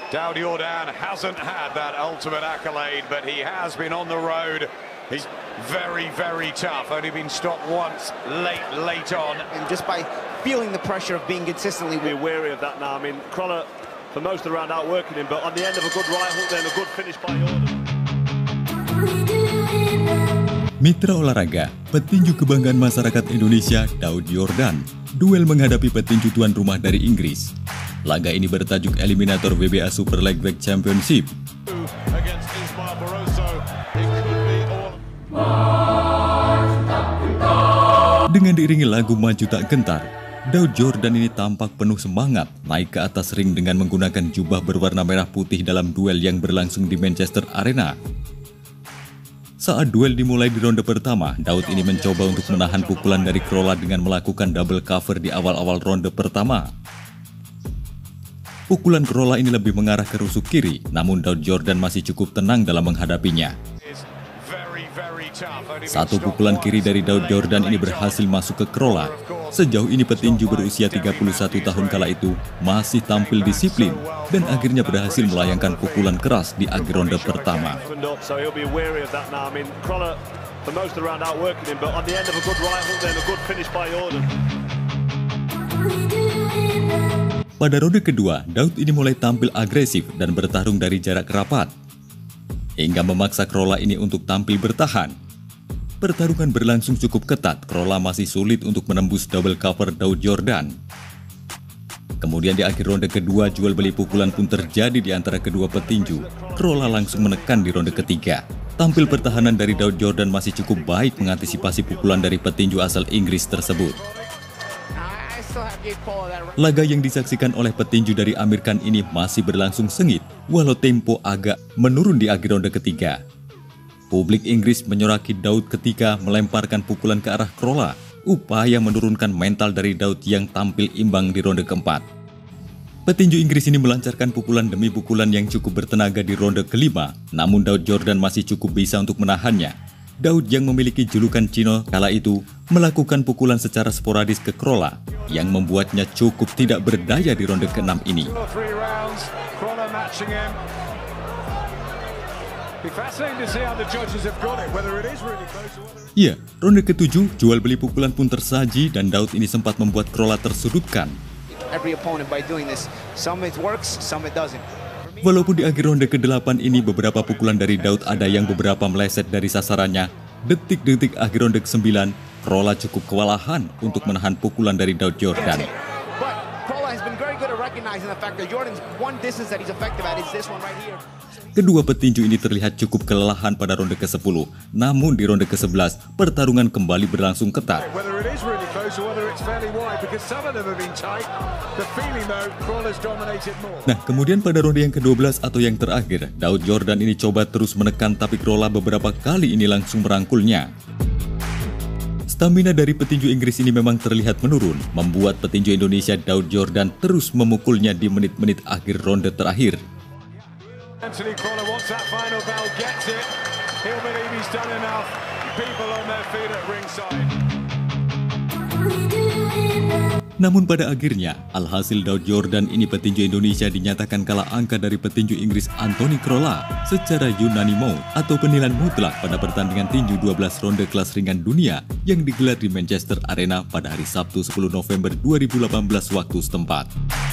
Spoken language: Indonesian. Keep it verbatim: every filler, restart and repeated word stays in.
Daud Yordan hasn't had that ultimate accolade, but he has been on the road. He's very, very tough. Only been stopped once late, late on. And just by feeling the pressure of being consistently... We're wary of that now. I mean, Crolla, for most of the round, outworking him, but on the end of a good right hook then, a good finish by Yordan. Mitra olahraga, petinju kebanggaan masyarakat Indonesia, Daud Yordan, duel menghadapi petinju tuan rumah dari Inggris. Laga ini bertajuk eliminator W B A Super Lightweight Championship. Dengan diiringi lagu Maju Tak Gentar, Daud Yordan ini tampak penuh semangat naik ke atas ring dengan menggunakan jubah berwarna merah putih dalam duel yang berlangsung di Manchester Arena. Saat duel dimulai di ronde pertama, Daud ini mencoba untuk menahan pukulan dari Crolla dengan melakukan double cover di awal-awal ronde pertama. Pukulan Crolla ini lebih mengarah ke rusuk kiri, namun Daud Yordan masih cukup tenang dalam menghadapinya. Satu pukulan kiri dari Daud Yordan ini berhasil masuk ke Crolla. Sejauh ini petinju berusia tiga puluh satu tahun kala itu masih tampil disiplin dan akhirnya berhasil melayangkan pukulan keras di akhir ronde pertama. Pada ronde kedua, Daud ini mulai tampil agresif dan bertarung dari jarak rapat, hingga memaksa Crolla ini untuk tampil bertahan. Pertarungan berlangsung cukup ketat, Crolla masih sulit untuk menembus double cover Daud Yordan. Kemudian di akhir ronde kedua, jual beli pukulan pun terjadi di antara kedua petinju. Crolla langsung menekan di ronde ketiga. Tampil pertahanan dari Daud Yordan masih cukup baik mengantisipasi pukulan dari petinju asal Inggris tersebut. Laga yang disaksikan oleh petinju dari Amir Khan ini masih berlangsung sengit, walau tempo agak menurun di akhir ronde ketiga. Publik Inggris menyoraki Daud ketika melemparkan pukulan ke arah Crolla, upaya menurunkan mental dari Daud yang tampil imbang di ronde keempat. Petinju Inggris ini melancarkan pukulan demi pukulan yang cukup bertenaga di ronde kelima, namun Daud Yordan masih cukup bisa untuk menahannya. Daud yang memiliki julukan Cino kala itu melakukan pukulan secara sporadis ke Crolla yang membuatnya cukup tidak berdaya di ronde keenam ini. Ya, ronde ketujuh jual beli pukulan pun tersaji dan Daud ini sempat membuat Crolla tersudutkan. Walaupun di akhir ronde kedelapan ini beberapa pukulan dari Daud ada yang beberapa meleset dari sasarannya, detik-detik akhir ronde kesembilan, Crolla cukup kewalahan untuk menahan pukulan dari Daud Yordan. Kedua petinju ini terlihat cukup kelelahan pada ronde ke sepuluh, namun di ronde ke sebelas, pertarungan kembali berlangsung ketat. Nah, kemudian pada ronde yang ke dua belas atau yang terakhir, Daud Yordan ini coba terus menekan tapi Crolla beberapa kali ini langsung merangkulnya. Stamina dari petinju Inggris ini memang terlihat menurun, membuat petinju Indonesia Daud Yordan terus memukulnya di menit-menit akhir ronde terakhir. Anthony Crolla wants that final bell, gets it. He'll believe he's done enough. People on their feet at ringside. Namun pada akhirnya, alhasil Daud Yordan ini petinju Indonesia dinyatakan kalah angka dari petinju Inggris Anthony Crolla secara unanimo atau penilaian mutlak pada pertandingan tinju dua belas ronde kelas ringan dunia yang digelar di Manchester Arena pada hari Sabtu sepuluh November dua ribu delapan belas waktu setempat.